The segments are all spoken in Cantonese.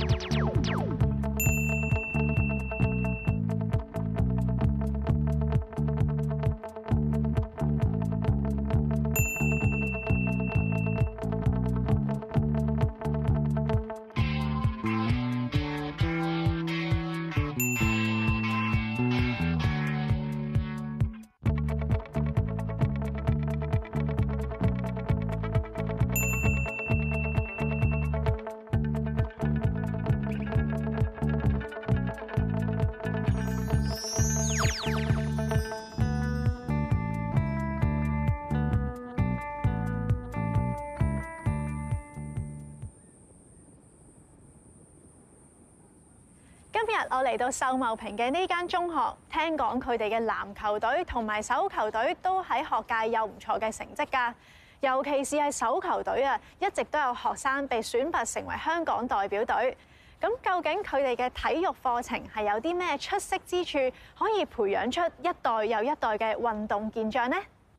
今日我嚟到秀茂坪嘅呢間中學，聽講佢哋嘅籃球隊同埋手球隊都喺學界有唔錯嘅成績㗎。尤其是係手球隊啊，一直都有學生被選拔成為香港代表隊。咁究竟佢哋嘅體育課程係有啲咩出色之處，可以培養出一代又一代嘅運動健將呢？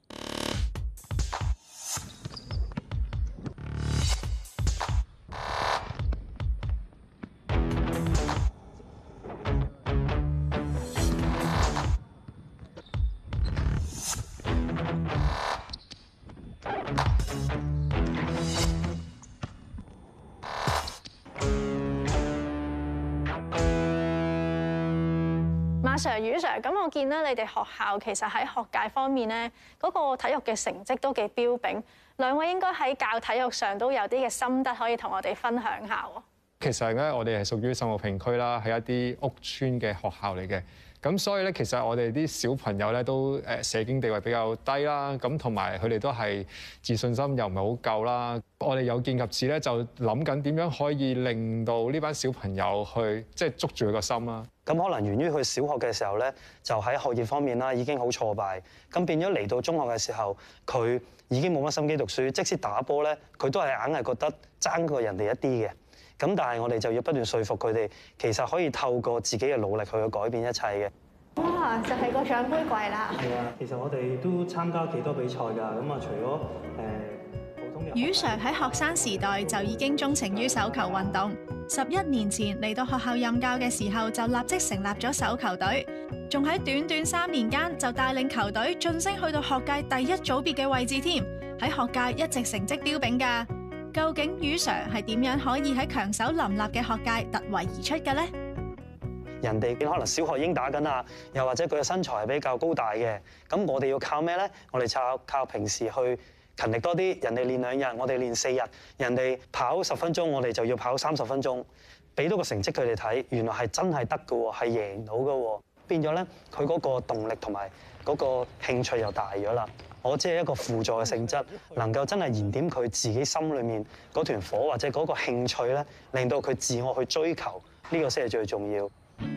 馬 Sir、余 Sir， 咁我見咧，你哋學校其實喺學界方面咧，嗰個體育嘅成績都幾彪炳。兩位應該喺教體育上都有啲嘅心得可以同我哋分享下喎。 其實咧，我哋係屬於秀茂坪區啦，係一啲屋邨嘅學校嚟嘅。咁所以咧，其實我哋啲小朋友咧都社經地位比較低啦，咁同埋佢哋都係自信心又唔係好夠啦。我哋有見及此咧，就諗緊點樣可以令到呢班小朋友去即係捉住佢個心啦。 咁可能源於佢小學嘅時候咧，就喺學業方面啦已經好挫敗，咁變咗嚟到中學嘅時候，佢已經冇乜心機讀書，即使打波咧，佢都係硬係覺得爭過人哋一啲嘅。咁但係我哋就要不斷說服佢哋，其實可以透過自己嘅努力去改變一切嘅。 哇！就係個獎杯櫃啦。 係啊，其實我哋都參加幾多比賽㗎。咁啊，除咗普通嘅。 余 Sir 喺學生時代就已經鍾情於手球運動。11年前嚟到學校任教嘅時候，就立即成立咗手球隊，仲喺短短3年間就帶領球隊晉升去到學界第一組別嘅位置添。喺學界一直成績彪炳㗎。究竟余 Sir 係點樣可以喺強手林立嘅學界突圍而出嘅呢？ 人哋可能小學已經打緊啦，又或者佢嘅身材係比較高大嘅，咁我哋要靠咩咧？我哋靠平時去勤力多啲。人哋練2日，我哋練4日。人哋跑10分鐘，我哋就要跑30分鐘，俾到個成績佢哋睇，原來係真係得㗎喎，係贏到㗎喎。變咗咧，佢嗰個動力同埋嗰個興趣又大咗啦。我只係一個輔助嘅性質，能夠真係燃點佢自己心裏面嗰團火或者嗰個興趣咧，令到佢自我去追求，呢個先係最重要。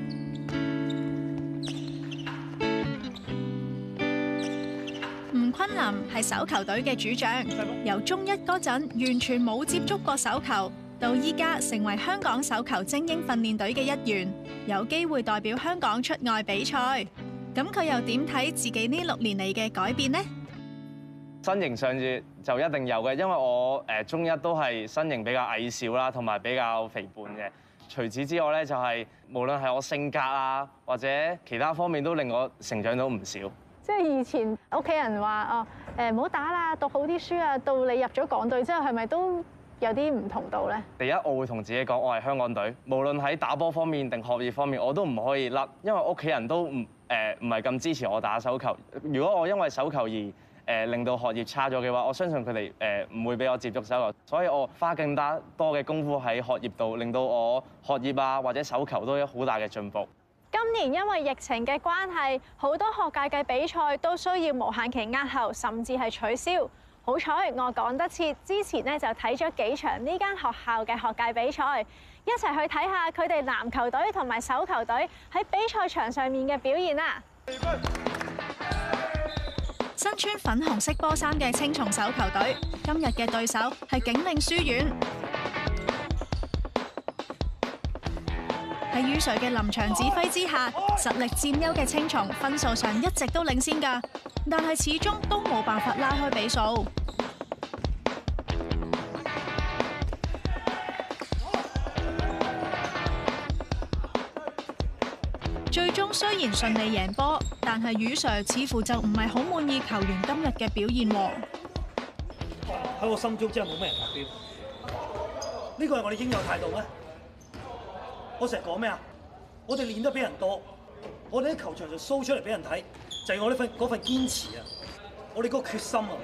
吳坤林係手球隊嘅主將，由中一嗰陣完全冇接觸過手球，到依家成為香港手球精英訓練隊嘅一員，有機會代表香港出外比賽。咁佢又點睇自己呢6年嚟嘅改變呢？ 身形上就一定有嘅，因為我中一都係身形比較矮小啦，同埋比較肥胖嘅。除此之外咧，就係無論係我性格啊，或者其他方面都令我成長到唔少。 即係以前屋企人話唔好打啦，讀好啲書啊。到你入咗港隊之後，係咪都有啲唔同到咧？ 第一，我會同自己講，我係香港隊，無論喺打波方面定學業方面，我都唔可以甩，因為屋企人都唔係咁支持我打手球。如果我因為手球而令到學業差咗嘅話，我相信佢哋唔會俾我接觸手球，所以我花更加多嘅功夫喺學業度，令到我學業啊或者手球都有好大嘅進步。 今年因為疫情嘅關係，好多學界嘅比賽都需要無限期押後，甚至係取消。好彩我趕得切，之前咧就睇咗幾場呢間學校嘅學界比賽，一齊去睇下佢哋籃球隊同埋手球隊喺比賽場上面嘅表現啦。 身穿粉紅色波衫嘅青松手球隊，今日嘅對手係景嶺書院。喺余 Sir 嘅臨場指揮之下，實力佔優嘅青松分數上一直都領先㗎，但係始終都冇辦法拉開比數。 最終雖然順利贏波，但係余 Sir 似乎就唔係好滿意球員今日嘅表現喎。 喺我心中真係冇咩人達標，呢個係我哋應有態度咩？我成日講咩啊？我哋練得比人多，我哋喺球場就 show 出嚟俾人睇，就係我呢嗰份堅持啊！我哋嗰個決心啊！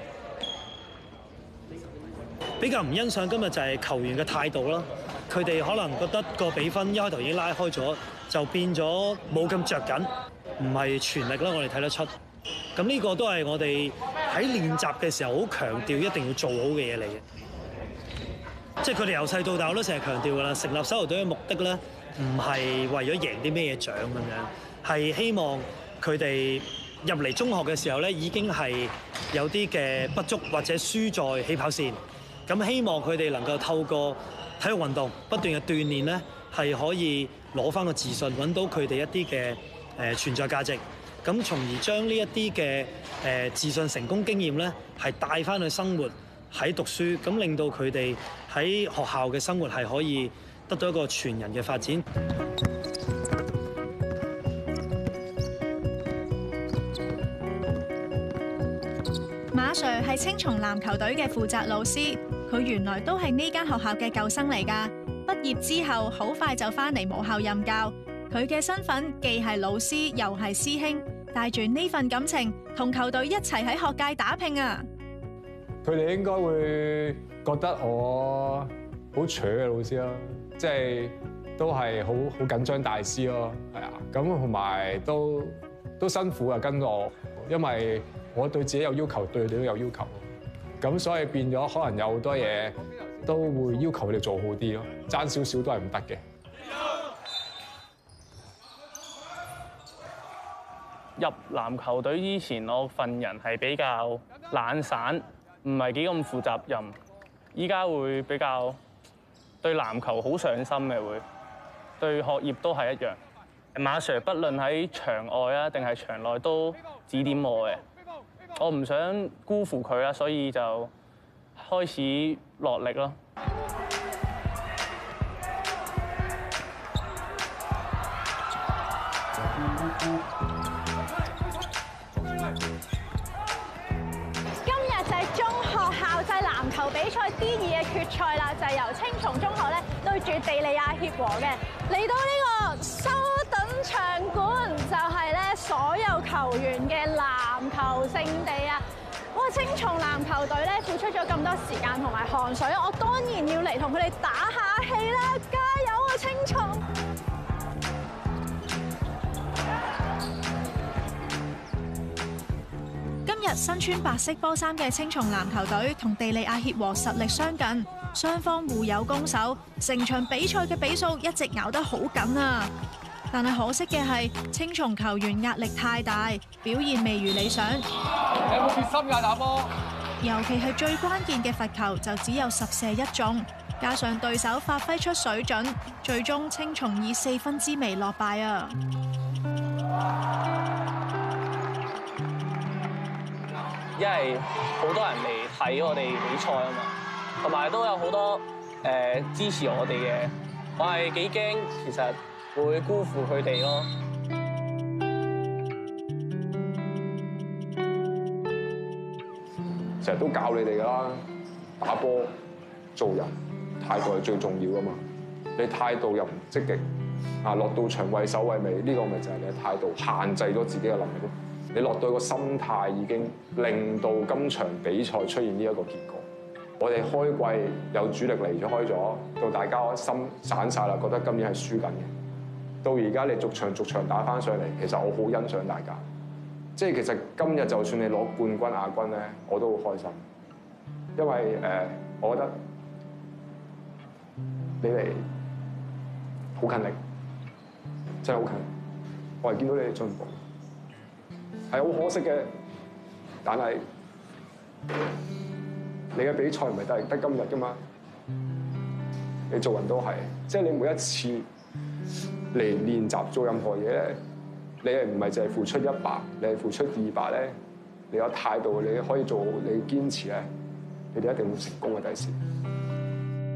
比較唔欣賞今日就係球員嘅態度啦，佢哋可能覺得個比分一開頭已經拉開咗，就變咗冇咁着緊，唔係全力啦。我哋睇得出，咁呢個都係我哋喺練習嘅時候好強調一定要做好嘅嘢嚟嘅。即係佢哋由細到大我都成日強調㗎啦，成立手球隊嘅目的咧，唔係為咗贏啲咩嘢獎咁樣，係希望佢哋入嚟中學嘅時候咧，已經係有啲嘅不足或者輸在起跑線。咁希望佢哋能夠透過體育運動不斷嘅鍛鍊咧，係可以攞翻個自信，揾到佢哋一啲嘅存在價值，咁從而將呢一啲嘅自信成功經驗咧，係帶翻去生活喺讀書，咁令到佢哋喺學校嘅生活係可以得到一個全人嘅發展。 馬 Sir 係青松籃球隊嘅負責老師，佢原來都係呢間學校嘅舊生嚟㗎。畢業之後好快就返嚟母校任教，佢嘅身份既係老師又係師兄，帶住呢份感情同球隊一齊喺學界打拼啊！ 佢哋應該會覺得我好扯嘅老師咯，即係都係好緊張大師咯，係啊，咁同埋都辛苦啊跟我，因為我對自己有要求，對佢哋都有要求，咁所以變咗可能有好多嘢都會要求佢哋做好啲咯，爭少少都係唔得嘅。 入籃球隊之前，我份人係比較懶散，唔係幾咁負責任。依家會比較對籃球好上心嘅，會對學業都係一樣。馬 Sir 不論喺場外啊定係場內都指點我嘅。我唔想辜負佢啦，所以就開始落力咯。 今日就係中學校際籃球比賽 D2嘅決賽啦，就係由青松中學咧對住地利亞協和嘅。嚟到呢個修頓場館，就係咧所有球員嘅籃球聖地啊！哇！青松籃球隊咧付出咗咁多時間同埋汗水，我當然要嚟同佢哋打下氣啦！加油啊，青松！ 今日身穿白色波衫嘅青松籃球隊同地利亞協和實力相近，雙方互有攻守，成場比賽嘅比數一直咬得好緊啊！但係可惜嘅係，青松球員壓力太大，表現未如理想。 你有冇決心㗎打波？ 尤其係最關鍵嘅罰球就只有10射1中，加上對手發揮出水準，最終青松以4分之微落敗啊！ 因為好多人嚟睇我哋比賽啊嘛，同埋都有好多支持我哋嘅，我係幾驚其實會辜負佢哋咯。 成日都教你哋㗎啦，打波做人態度係最重要㗎嘛。你態度又唔積極，啊落到場畏首畏尾，呢個咪就係你嘅態度限制咗自己嘅能力咯。你落到個心態已經令到今場比賽出現呢一個結果。我哋開季有主力離開咗，到大家心散晒啦，覺得今年係輸緊嘅。到而家你逐場打翻上嚟，其實我好欣賞大家。即係其實今日就算你攞冠軍亞軍咧，我都好開心，因為我覺得你哋好勤力，真係好勤力。我係見到你哋進步。係好可惜嘅，但係你嘅比賽唔係得今日㗎嘛？你做人都係，即係你每一次嚟練習做任何嘢咧，你係唔係淨係付出100，你係付出200咧？你有態度，你可以做好，你堅持咧，你哋一定會成功嘅第時。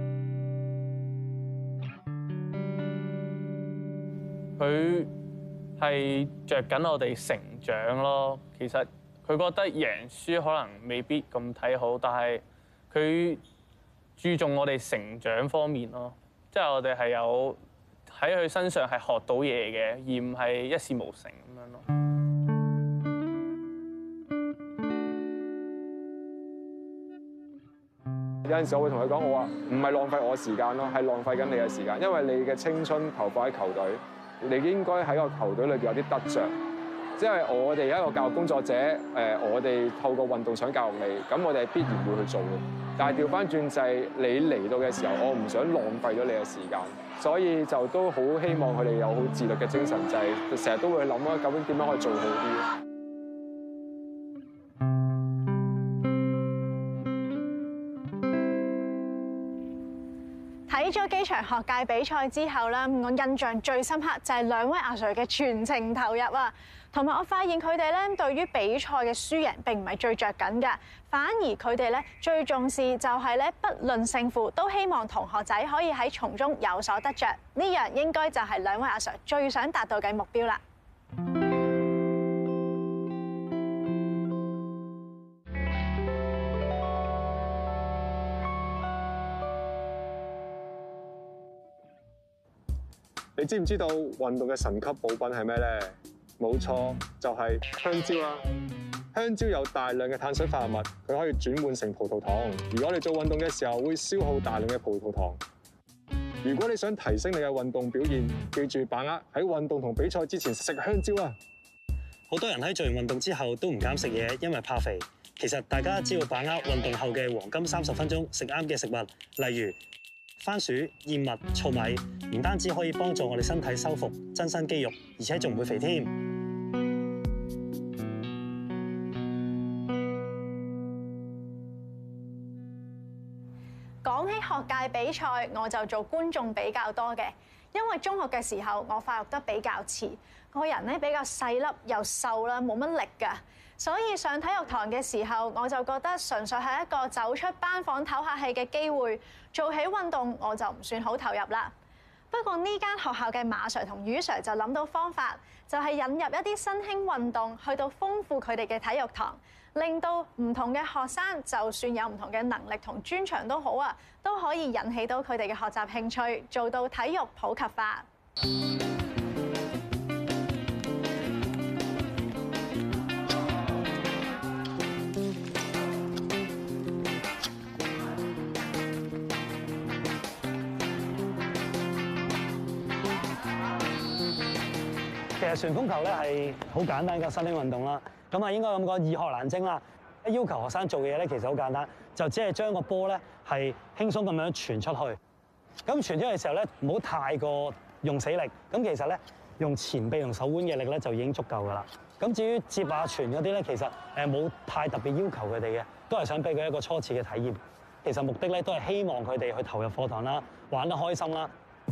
佢係着緊我哋成長咯。其實佢覺得贏輸可能未必咁睇好，但係佢注重我哋成長方面咯。即係我哋係有喺佢身上係學到嘢嘅，而唔係一事無成咁樣咯。 有陣時我會同佢講，我話唔係浪費我時間咯，係浪費緊你嘅時間，因為你嘅青春投放喺球隊，你應該喺個球隊裏邊有啲得着。即係我哋一個教育工作者，我哋透過運動想教育你，咁我哋係必然會去做嘅。但係調翻轉就係你嚟到嘅時候，我唔想浪費咗你嘅時間，所以就都好希望佢哋有好自律嘅精神，就係成日都會諗啊，究竟點樣可以做好啲。 睇咗幾場學界比賽之後咧，我印象最深刻就係兩位阿 Sir 嘅全程投入啊，同埋我發現佢哋咧對於比賽嘅輸贏並唔係最着緊嘅，反而佢哋咧最重視就係咧不論勝負都希望同學仔可以喺從中有所得着，呢樣應該就係兩位阿 Sir 最想達到嘅目標啦。 你知唔知道運動嘅神級補品係咩咧？冇錯，就係香蕉啦。香蕉有大量嘅碳水化合物，佢可以轉換成葡萄糖。如果你做運動嘅時候會消耗大量嘅葡萄糖。如果你想提升你嘅運動表現，記住把握喺運動同比賽之前食香蕉啊！ 好多人喺做完運動之後都唔敢食嘢，因為怕肥。其實大家只要把握運動後嘅黃金30分鐘，食啱嘅食物，例如番薯、燕麥、糙米，唔單止可以幫助我哋身體修復、增生肌肉，而且仲唔會肥添。 講起學界比賽，我就做觀眾比較多嘅，因為中學嘅時候我發育得比較遲，個人咧比較細粒又瘦啦，冇乜力㗎。所以上體育堂嘅時候，我就覺得純粹係一個走出班房唞下氣嘅機會，做起運動我就唔算好投入啦。不過呢間學校嘅馬 Sir 同余 Sir 就諗到方法，就係引入一啲新興運動，去到豐富佢哋嘅體育堂，令到唔同嘅學生就算有唔同嘅能力同專長都好啊，都可以引起到佢哋嘅學習興趣，做到體育普及化。 其實旋風球咧係好簡單嘅新興運動啦，咁啊應該咁講易學難精啦。要求學生做嘅嘢咧其實好簡單，就只係將個波咧係輕鬆咁樣傳出去。咁傳出去嘅時候咧，唔好太過用死力。咁其實咧用前臂同手腕嘅力咧就已經足夠㗎啦。咁至於接下傳嗰啲咧，其實冇太特別要求佢哋嘅，都係想俾佢一個初次嘅體驗。其實目的咧都係希望佢哋去投入課堂啦，玩得開心啦。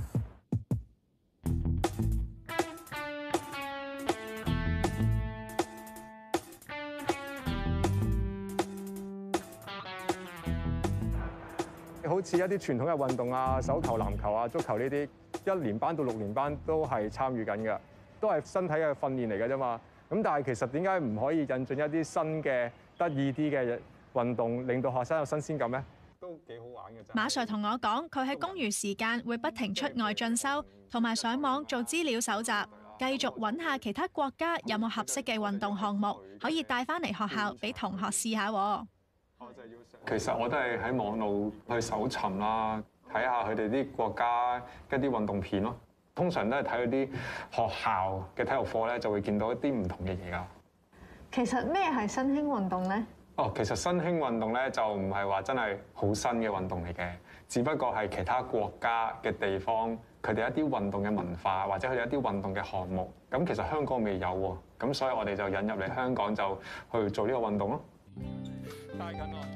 好似一啲傳統嘅運動啊，手球、籃球啊、足球呢啲，1年班到6年班都係參與緊嘅，都係身體嘅訓練嚟嘅啫嘛。咁但係其實點解唔可以引進一啲新嘅得意啲嘅運動，令到學生有新鮮感咧？都幾好玩嘅啫。 馬 Sir 同我講，佢喺公餘時間會不停出外進修，同埋上網做資料搜集，繼續揾下其他國家有冇合適嘅運動項目可以帶翻嚟學校俾同學試下。 其實我都係喺網路去搜尋啦，睇下佢哋啲國家一啲運動片咯。通常都係睇嗰啲學校嘅體育課咧，就會見到一啲唔同嘅嘢㗎。 其實咩係新興運動呢？ 其實新興運動咧就唔係話真係好新嘅運動嚟嘅，只不過係其他國家嘅地方佢哋一啲運動嘅文化，或者佢哋一啲運動嘅項目。咁其實香港未有喎，咁所以我哋就引入嚟香港就去做呢個運動咯。帶緊我。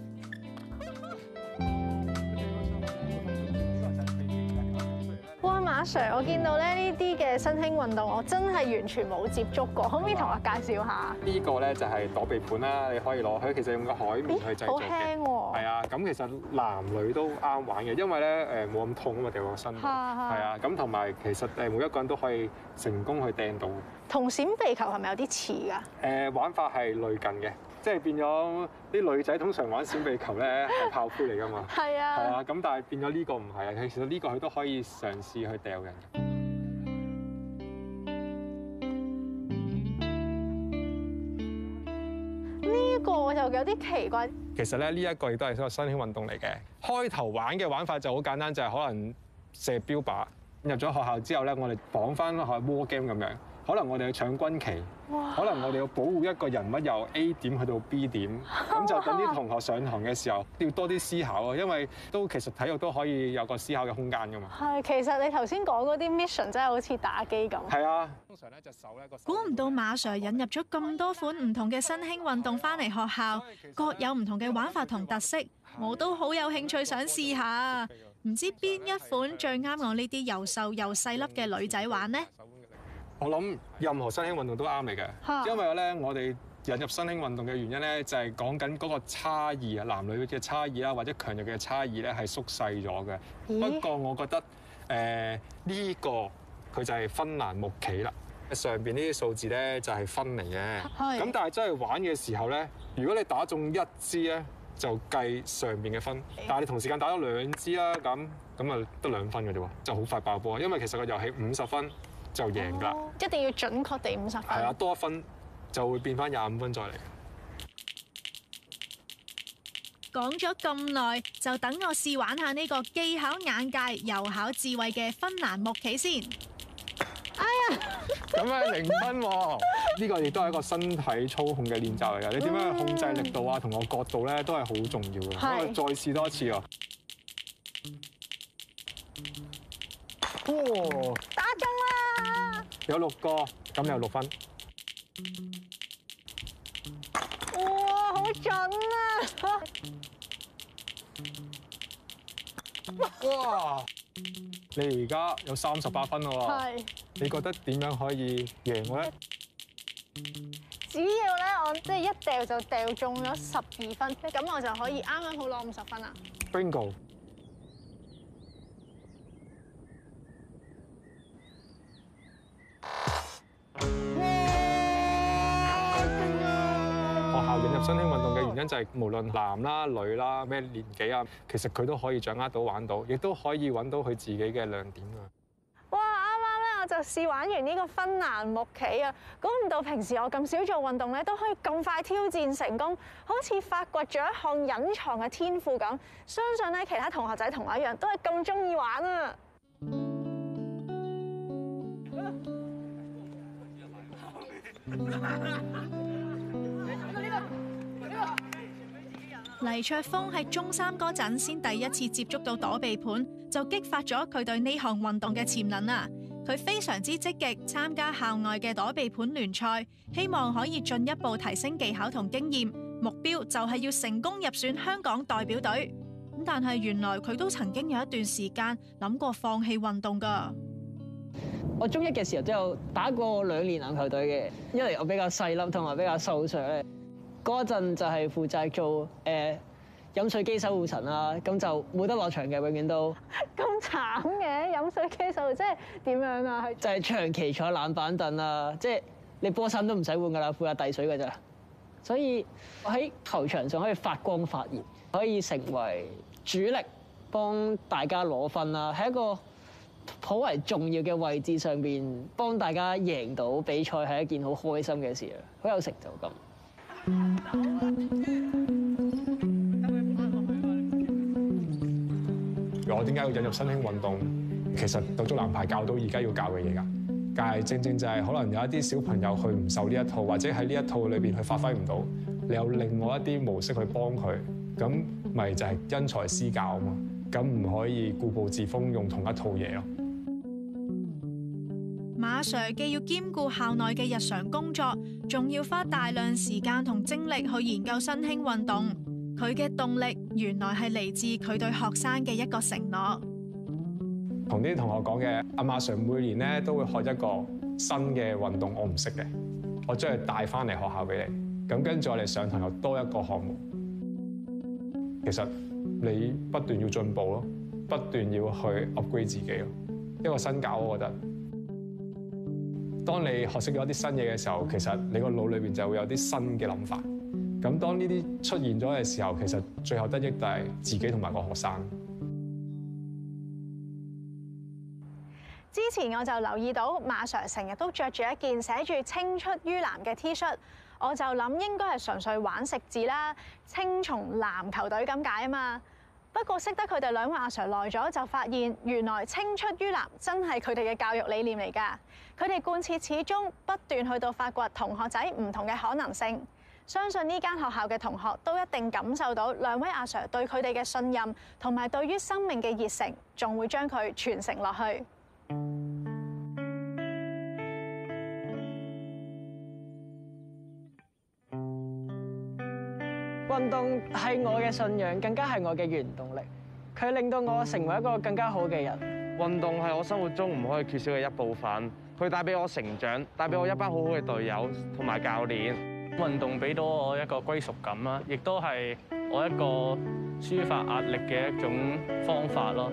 哇，馬馬 Sir，我見到咧呢啲嘅新興運動，我真係完全冇接觸過，可唔可以同我介紹下？ 呢個咧就係躲避盤啦，你可以攞佢，其實用個海綿去製作嘅。 好輕喎。 係啊，咁其實男女都啱玩嘅，因為咧冇咁痛啊嘛，掉個身。係啊，咁同埋其實每一個人都可以成功去掟到。 同閃避球係咪有啲似㗎？ 玩法係類近嘅。即係變咗啲女仔通常玩閃避球咧係炮灰嚟㗎嘛， 係啊， 係啊，咁但係變咗呢個唔係啊，其實呢個佢都可以嘗試去掉人嘅。 呢個我就有啲奇怪。 其實咧呢一個亦都係一個新興運動嚟嘅。開頭玩嘅玩法就好簡單，就係可能射標靶。入咗學校之後咧，我哋綁翻學 war game 咁樣。可能我哋去搶軍旗，可能我哋要保護一個人物由 A 點去到 B 點，咁就等啲同學上堂嘅時候要多啲思考啊，因為其實體育都可以有個思考嘅空間㗎嘛。 係，其實你頭先講嗰啲 mission 真係好似打機咁。 係啊，通常咧隻手咧個。 估唔到馬 Sir 引入咗咁多款唔同嘅新興運動翻嚟學校，各有唔同嘅玩法同特色，我都好有興趣想試下。唔知邊一款最啱我呢啲又瘦又細粒嘅女仔玩呢？ 我諗任何新興運動都啱嚟嘅，因為咧我哋引入新興運動嘅原因咧就係講緊嗰個差異啊，男女嘅差異啦，或者強弱嘅差異咧係縮細咗嘅。不過我覺得呢個佢就係芬蘭木棋啦，上邊呢啲數字咧就係分嚟嘅。咁但係真係玩嘅時候咧，如果你打中一支咧，就計上邊嘅分，但係你同時間打咗兩支啦，咁啊得2分嘅啫喎，就好快爆波。因為其實個遊戲50分。就贏㗎， 一定要準確地50分。 係啊，多1分就會變翻25分再嚟。 講咗咁耐，就等我試玩下呢個既考眼界又考智慧嘅芬蘭木棋先。 哎呀， 咁樣0分喎，呢個亦都係一個身體操控嘅練習嚟㗎。你點樣去控制力度啊，同個角度咧都係好重要嘅。咁我再試多一次喎。 打中啦！ 有6個，咁你有6分。 哇，好準啊！ 哇！你而家有38分啦喎。 係。 你覺得點樣可以贏我咧？ 只要咧，我即係一掉就掉中咗12分，咁我就可以啱啱好攞50分啦。 Bingo！學校引入新興運動嘅原因就係無論男啦、女啦、咩年紀啊，其實佢都可以掌握到玩到，亦都可以揾到佢自己嘅亮點啊！ 哇！啱啱咧我就試玩完呢個芬蘭木棋啊，估唔到平時我咁少做運動咧，都可以咁快挑戰成功，好似發掘咗一項隱藏嘅天賦咁。相信咧其他同學仔同我一樣，都係咁中意玩啊！ 黎卓峰喺中3嗰陣先第一次接觸到躲避盤，就激發咗佢對呢項運動嘅潛能啊！佢非常之積極參加校外嘅躲避盤聯賽，希望可以進一步提升技巧同經驗，目標就係要成功入選香港代表隊。咁但係原來佢都曾經有一段時間諗過放棄運動㗎。 我中1嘅時候都有打過2年籃球隊嘅，一嚟我比較細粒同埋比較瘦削咧。嗰陣就係負責做飲水機守護神啦，咁就冇得落場嘅，永遠都。 咁慘嘅飲水機守護，即係點樣啊？ 就係長期坐冷板凳啊，即係你波衫都唔使換噶啦，負責遞水㗎咋。所以我喺球場上可以發光發熱，可以成為主力，幫大家攞分啦，喺一個頗為重要嘅位置上邊，幫大家贏到比賽係一件好開心嘅事啊，好有成就感。 我點解要引入新興運動？其實到足籃排教到而家要教嘅嘢㗎，但係正正就係可能有一啲小朋友佢唔受呢一套，或者喺呢一套裏邊佢發揮唔到，你有另外一啲模式去幫佢，咁咪就係因材施教啊嘛。咁唔可以固步自封用同一套嘢咯。 馬 Sir 既要兼顧校內嘅日常工作，仲要花大量時間同精力去研究新興運動。佢嘅動力原來係嚟自佢對學生嘅一個承諾。 同啲同學講嘅，阿馬 Sir 每年咧都會學一個新嘅運動，我唔識嘅，我將佢帶翻嚟學校俾你。咁跟住我哋上堂又多一個項目。其實你不斷要進步咯，不斷要去 upgrade 自己咯。一個新教，我覺得，當你學識咗一啲新嘢嘅時候，其實你個腦裏邊就會有啲新嘅諗法。咁當呢啲出現咗嘅時候，其實最後得益就係自己同埋個學生。 之前我就留意到馬 Sir 成日都着住一件寫住青出於藍嘅 T 恤，我就諗應該係純粹玩食字啦，青松籃球隊咁解啊嘛。不過識得佢哋兩位阿 Sir 耐咗，就發現原來青出於藍真係佢哋嘅教育理念嚟㗎。佢哋貫徹始終，不斷去到發掘同學仔唔同嘅可能性。相信呢間學校嘅同學都一定感受到兩位阿 Sir 對佢哋嘅信任，同埋對於生命嘅熱誠，仲會將佢傳承落去。 運動係我嘅信仰，更加係我嘅原動力。佢令到我成為一個更加好嘅人。 運動係我生活中唔可以缺少嘅一部分，佢帶俾我成長，帶俾我一班好好嘅隊友同埋教練。 運動俾到我一個歸屬感啦，亦都係我一個抒發壓力嘅一種方法咯。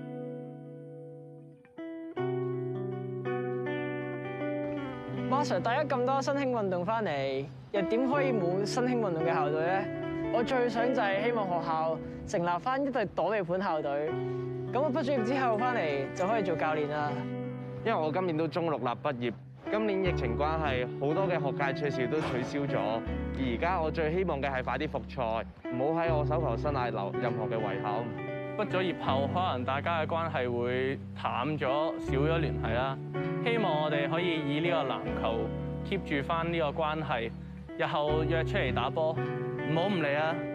馬 Sir 帶咗咁多新興運動翻嚟，又點可以冇新興運動嘅校隊咧？我最想就係希望學校成立翻一隊躲避盤校隊。咁我畢咗業之後翻嚟就可以做教練啦。 因為我今年都中六立畢業，今年疫情關係，好多嘅學界賽事都取消咗。而家我最希望嘅係快啲復賽，唔好喺我手球生涯留任何嘅遺憾。 畢咗業後，可能大家嘅關係會淡咗，少咗聯繫啦。希望我哋可以以呢個籃球 keep 住翻呢個關係，日後約出嚟打波，唔好唔理啊！